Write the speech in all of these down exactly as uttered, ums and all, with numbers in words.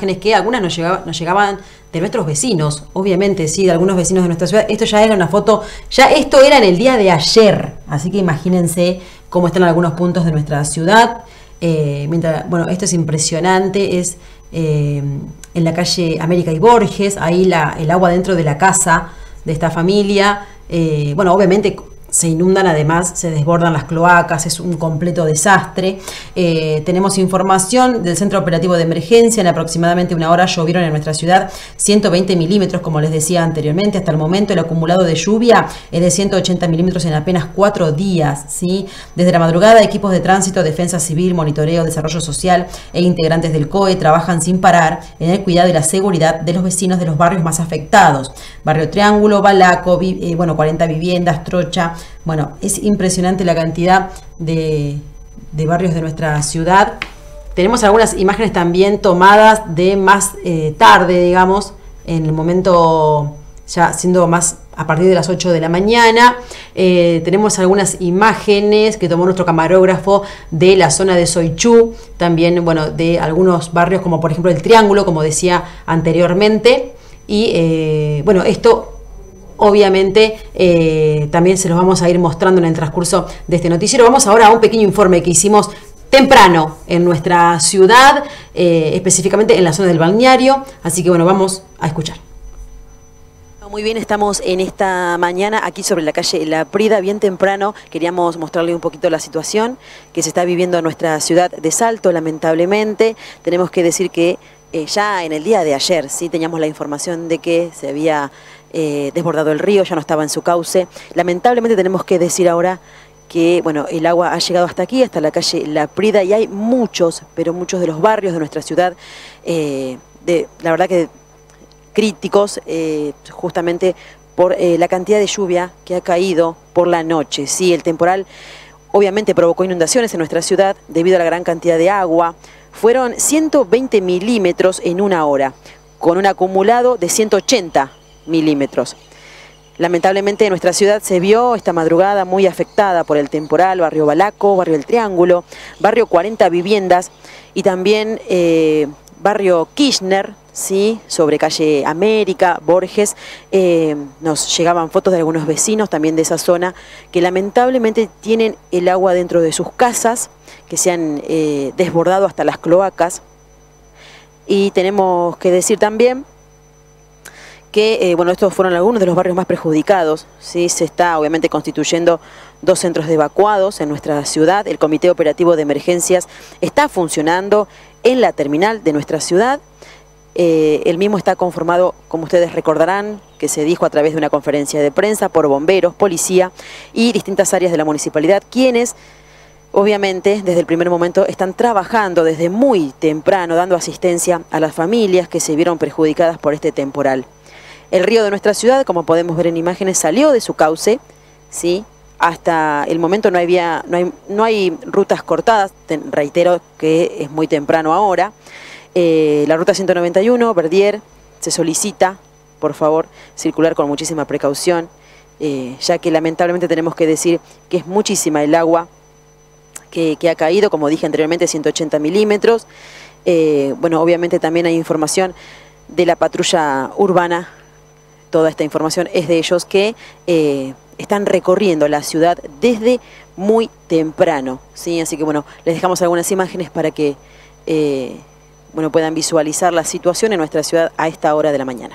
Que algunas nos, llegaba, nos llegaban de nuestros vecinos, obviamente, sí, de algunos vecinos de nuestra ciudad. Esto ya era una foto, ya esto era en el día de ayer, así que imagínense cómo están algunos puntos de nuestra ciudad. Eh, mientras, bueno, esto es impresionante, es eh, en la calle América y Borges, ahí la, el agua dentro de la casa de esta familia. Eh, bueno, obviamente se inundan, además se desbordan las cloacas, es un completo desastre. Eh, tenemos información del Centro Operativo de Emergencia. En aproximadamente una hora llovieron en nuestra ciudad ciento veinte milímetros, como les decía anteriormente. Hasta el momento el acumulado de lluvia es de ciento ochenta milímetros en apenas cuatro días, ¿sí? Desde la madrugada, equipos de tránsito, defensa civil, monitoreo, desarrollo social e integrantes del C O E trabajan sin parar en el cuidado y la seguridad de los vecinos de los barrios más afectados. Barrio Triángulo, Balaco, eh, bueno, cuarenta viviendas, Trocha. Bueno, es impresionante la cantidad de, de barrios de nuestra ciudad. Tenemos algunas imágenes también tomadas de más eh, tarde, digamos, en el momento ya siendo más a partir de las ocho de la mañana. Eh, tenemos algunas imágenes que tomó nuestro camarógrafo de la zona de Soichú, también, bueno, de algunos barrios como por ejemplo el Triángulo, como decía anteriormente. Y eh, bueno, esto obviamente eh, también se los vamos a ir mostrando en el transcurso de este noticiero. Vamos ahora a un pequeño informe que hicimos temprano en nuestra ciudad, eh, específicamente en la zona del balneario. Así que bueno, vamos a escuchar. Muy bien, estamos en esta mañana aquí sobre la calle La Prida, bien temprano. Queríamos mostrarle un poquito la situación que se está viviendo en nuestra ciudad de Salto, lamentablemente. Tenemos que decir que eh, ya en el día de ayer sí teníamos la información de que se había Eh, desbordado el río, ya no estaba en su cauce. Lamentablemente tenemos que decir ahora que bueno, el agua ha llegado hasta aquí, hasta la calle La Prida, y hay muchos, pero muchos de los barrios de nuestra ciudad, eh, de, la verdad que críticos, eh, justamente por eh, la cantidad de lluvia que ha caído por la noche. Sí, el temporal obviamente provocó inundaciones en nuestra ciudad debido a la gran cantidad de agua. Fueron ciento veinte milímetros en una hora, con un acumulado de ciento ochenta milímetros. Lamentablemente nuestra ciudad se vio esta madrugada muy afectada por el temporal. Barrio Balaco, barrio El Triángulo, barrio cuarenta viviendas y también eh, barrio Kirchner, ¿sí? Sobre calle América, Borges. Eh, nos llegaban fotos de algunos vecinos también de esa zona que lamentablemente tienen el agua dentro de sus casas, que se han eh, desbordado hasta las cloacas. Y tenemos que decir también que, eh, bueno, estos fueron algunos de los barrios más perjudicados, ¿sí? Se está obviamente constituyendo dos centros de evacuados en nuestra ciudad. El Comité Operativo de Emergencias está funcionando en la terminal de nuestra ciudad. Eh, el mismo está conformado, como ustedes recordarán, que se dijo a través de una conferencia de prensa, por bomberos, policía y distintas áreas de la municipalidad, quienes obviamente desde el primer momento están trabajando desde muy temprano, dando asistencia a las familias que se vieron perjudicadas por este temporal. El río de nuestra ciudad, como podemos ver en imágenes, salió de su cauce, ¿sí? Hasta el momento no, había, no, hay, no hay rutas cortadas, Te, reitero que es muy temprano ahora. Eh, la ruta ciento noventa y uno, Verdier, se solicita, por favor, circular con muchísima precaución, eh, ya que lamentablemente tenemos que decir que es muchísima el agua que, que ha caído, como dije anteriormente, ciento ochenta milímetros. Eh, bueno, obviamente también hay información de la patrulla urbana. Toda esta información es de ellos que eh, están recorriendo la ciudad desde muy temprano, ¿sí? Así que bueno, les dejamos algunas imágenes para que eh, bueno, puedan visualizar la situación en nuestra ciudad a esta hora de la mañana.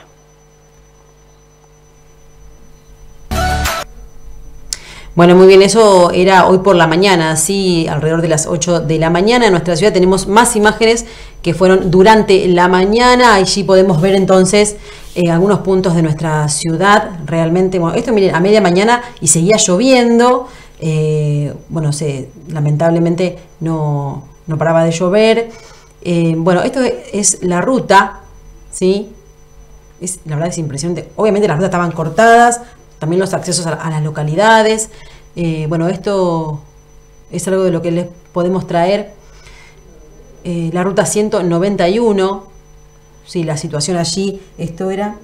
Bueno, muy bien, eso era hoy por la mañana, así alrededor de las ocho de la mañana. En nuestra ciudad tenemos más imágenes que fueron durante la mañana. Allí podemos ver entonces eh, algunos puntos de nuestra ciudad. Realmente, bueno, esto miren, a media mañana y seguía lloviendo. Eh, bueno, se, lamentablemente no, no paraba de llover. Eh, bueno, esto es la ruta, ¿sí? Es, la verdad es impresionante. Obviamente las rutas estaban cortadas, también los accesos a, a las localidades. Eh, bueno, esto es algo de lo que les podemos traer. Eh, la ruta ciento noventa y uno, sí, la situación allí, esto era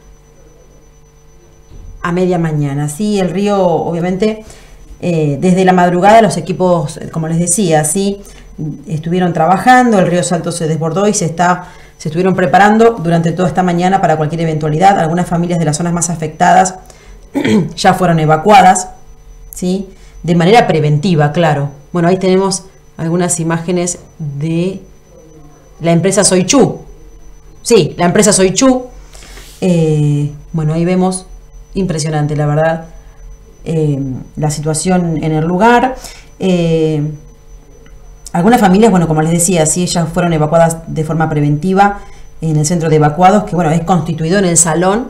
a media mañana. Sí, el río, obviamente, eh, desde la madrugada los equipos, como les decía, sí, estuvieron trabajando. El río Salto se desbordó y se está se estuvieron preparando durante toda esta mañana para cualquier eventualidad. Algunas familias de las zonas más afectadas ya fueron evacuadas, ¿sí? De manera preventiva, claro. Bueno, ahí tenemos algunas imágenes de la empresa Soichu. Sí, la empresa Soichu. Eh, bueno, ahí vemos, impresionante, la verdad, eh, la situación en el lugar. Eh, algunas familias, bueno, como les decía, sí, ellas fueron evacuadas de forma preventiva en el centro de evacuados, que bueno, es constituido en el salón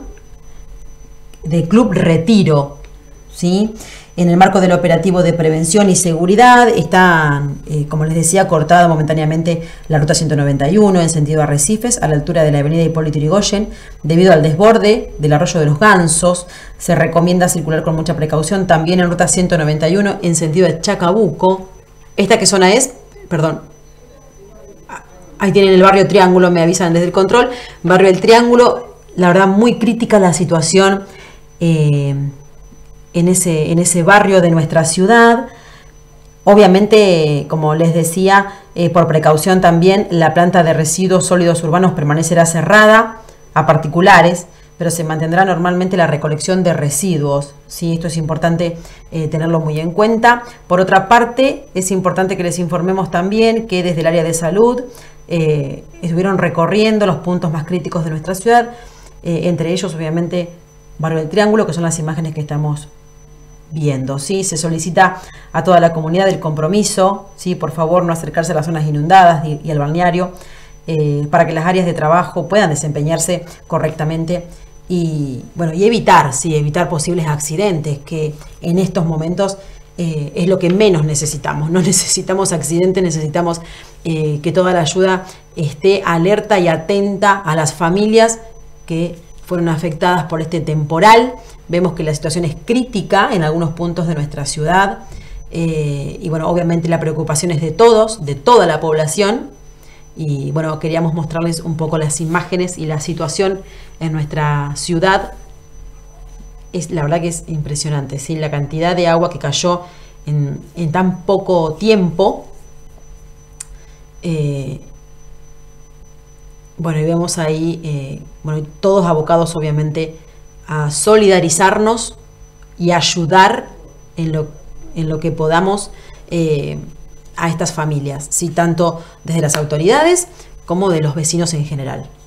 de Club Retiro, ¿sí? En el marco del operativo de prevención y seguridad está, eh, como les decía, cortada momentáneamente la ruta ciento noventa y uno en sentido Arrecifes, a la altura de la avenida Hipólito Yrigoyen, debido al desborde del arroyo de los Gansos. Se recomienda circular con mucha precaución también en ruta ciento noventa y uno en sentido de Chacabuco. ¿Esta qué zona es? Perdón. Ahí tienen el barrio Triángulo, me avisan desde el control. Barrio del Triángulo, la verdad muy crítica la situación eh, en, ese, en ese barrio de nuestra ciudad. Obviamente, como les decía, eh, por precaución también, la planta de residuos sólidos urbanos permanecerá cerrada a particulares, pero se mantendrá normalmente la recolección de residuos, ¿sí? Esto es importante eh, tenerlo muy en cuenta. Por otra parte, es importante que les informemos también que desde el área de salud eh, estuvieron recorriendo los puntos más críticos de nuestra ciudad, eh, entre ellos, obviamente, Barrio del Triángulo, que son las imágenes que estamos viendo, ¿sí? Se solicita a toda la comunidad el compromiso, ¿sí? Por favor, no acercarse a las zonas inundadas y, y al balneario, eh, para que las áreas de trabajo puedan desempeñarse correctamente y, bueno, y evitar, sí, evitar posibles accidentes, que en estos momentos eh, es lo que menos necesitamos. No necesitamos accidentes, necesitamos eh, que toda la ayuda esté alerta y atenta a las familias que fueron afectadas por este temporal. Vemos que la situación es crítica en algunos puntos de nuestra ciudad eh, y bueno, obviamente la preocupación es de todos, de toda la población, y bueno, queríamos mostrarles un poco las imágenes y la situación en nuestra ciudad. Es, la verdad que es impresionante, ¿sí? La cantidad de agua que cayó en, en tan poco tiempo. Eh, bueno, y vemos ahí, eh, bueno, todos abocados obviamente a solidarizarnos y ayudar en lo, en lo que podamos eh, a estas familias, ¿sí? Tanto desde las autoridades como de los vecinos en general.